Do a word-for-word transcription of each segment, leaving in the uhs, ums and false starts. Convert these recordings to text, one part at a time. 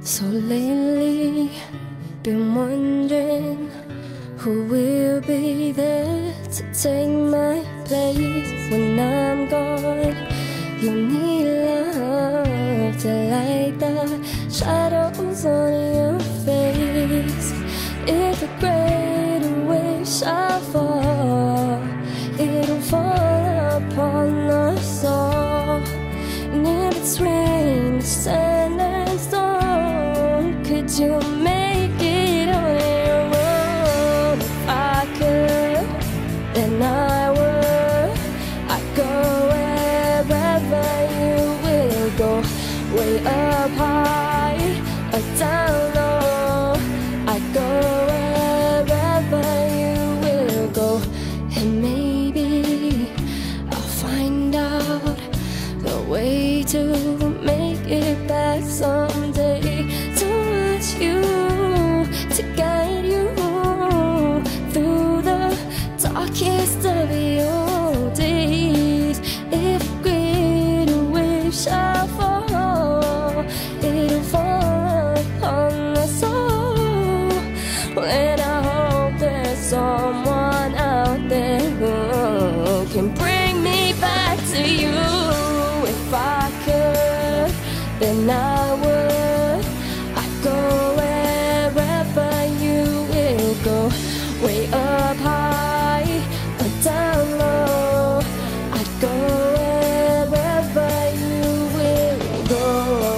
So lately, been wondering who will be there to take my place when I'm gone. You need love to light the shadows on your face. If a greater wave shall fall, it'll fall upon us all. And in between the sand and stone, could you make it on your own? If I could, then I would. I'd go wherever you will go, way up high or down low. I'd go wherever you will go, and maybe I'll find out the way to make it back someday. To watch you, to guide you through the darkest of your days. If a greater wave shall fall, it'll fall upon us all. And I hope there's someone out there who can bring me back to you. If I could, then I would. I'd go wherever you will go, way up high or down low. I'd go wherever you will go.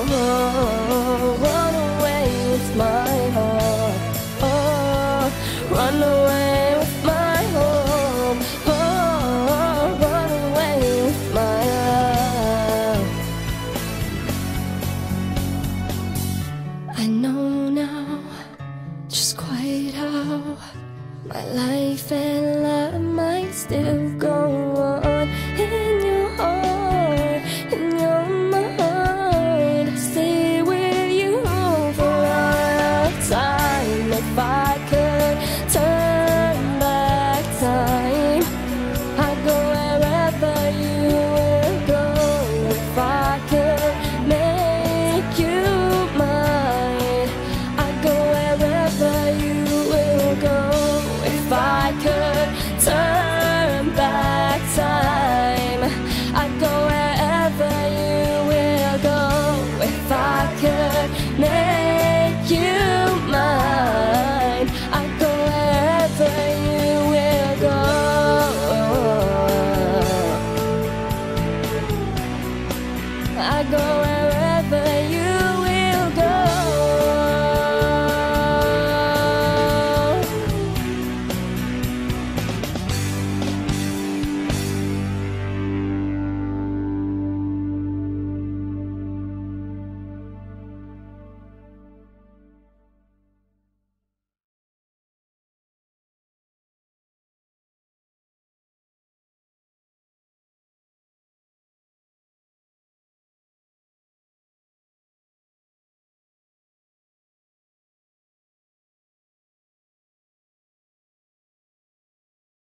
Run away with my heart, oh, run away with my home, oh, run away with my love. I know now just quite how my life and love might still go